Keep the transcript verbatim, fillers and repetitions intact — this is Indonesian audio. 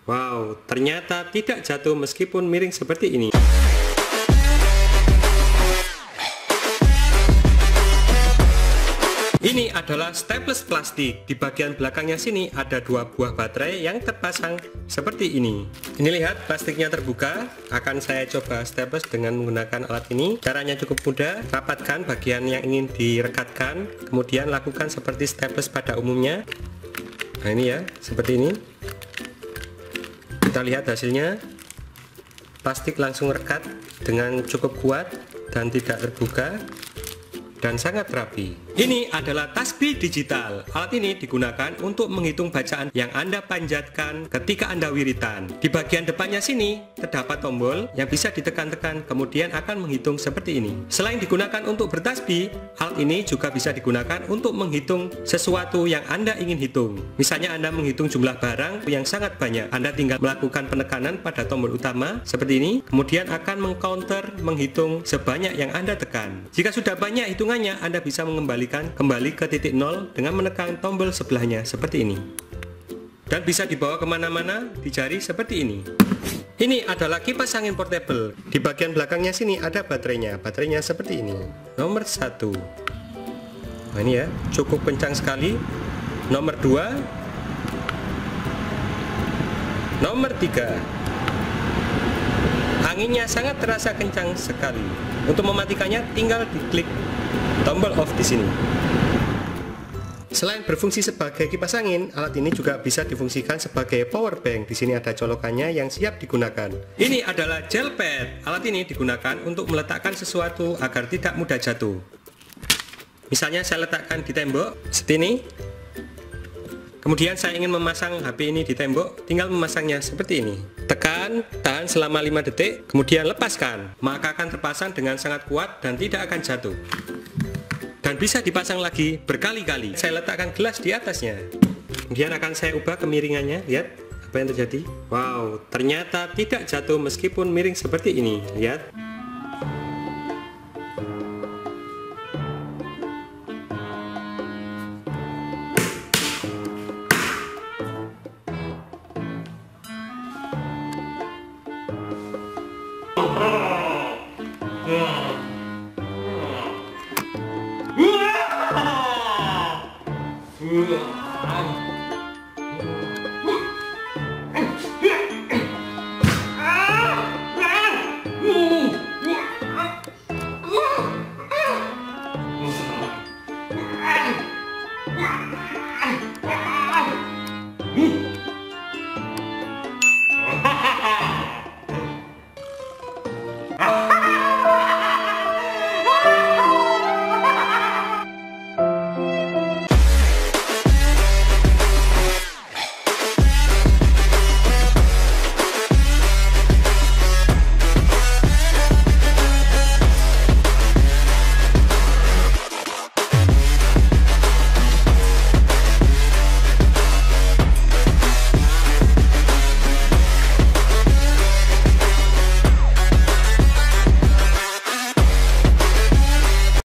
Wow, ternyata tidak jatuh meskipun miring seperti ini. Ini adalah staples plastik. Di bagian belakangnya sini ada dua buah baterai yang terpasang seperti ini. Ini lihat, plastiknya terbuka. Akan saya coba staples dengan menggunakan alat ini. Caranya cukup mudah. Rapatkan bagian yang ingin direkatkan, kemudian lakukan seperti staples pada umumnya. Nah ini ya, seperti ini. Kita lihat hasilnya. Plastik langsung rekat dengan cukup kuat dan tidak terbuka dan sangat rapi. Ini adalah tasbih digital. Alat ini digunakan untuk menghitung bacaan yang Anda panjatkan ketika Anda wiritan. Di bagian depannya sini terdapat tombol yang bisa ditekan-tekan, kemudian akan menghitung seperti ini. Selain digunakan untuk bertasbih, alat ini juga bisa digunakan untuk menghitung sesuatu yang Anda ingin hitung. Misalnya Anda menghitung jumlah barang yang sangat banyak. Anda tinggal melakukan penekanan pada tombol utama seperti ini, kemudian akan mengcounter menghitung sebanyak yang Anda tekan. Jika sudah banyak hitungannya, Anda bisa mengembalikan kembali ke titik nol dengan menekan tombol sebelahnya seperti ini, dan bisa dibawa kemana-mana di jari seperti ini. Ini adalah kipas angin portable. Di bagian belakangnya sini ada baterainya. Baterainya seperti ini. Nomor satu. Nah ini ya, cukup kencang sekali. Nomor dua. Nomor tiga. Anginnya sangat terasa kencang sekali. Untuk mematikannya tinggal diklik tombol off di sini. Selain berfungsi sebagai kipas angin, alat ini juga bisa difungsikan sebagai power bank. Di sini ada colokannya yang siap digunakan. Ini adalah gel pad. Alat ini digunakan untuk meletakkan sesuatu agar tidak mudah jatuh. Misalnya saya letakkan di tembok seperti ini. Kemudian saya ingin memasang H P ini di tembok, tinggal memasangnya seperti ini. Tekan, tahan selama lima detik, kemudian lepaskan. Maka akan terpasang dengan sangat kuat dan tidak akan jatuh. Dan bisa dipasang lagi berkali-kali. Saya letakkan gelas di atasnya. Kemudian akan saya ubah kemiringannya. Lihat apa yang terjadi. Wow, ternyata tidak jatuh meskipun miring seperti ini. Lihat. Uh,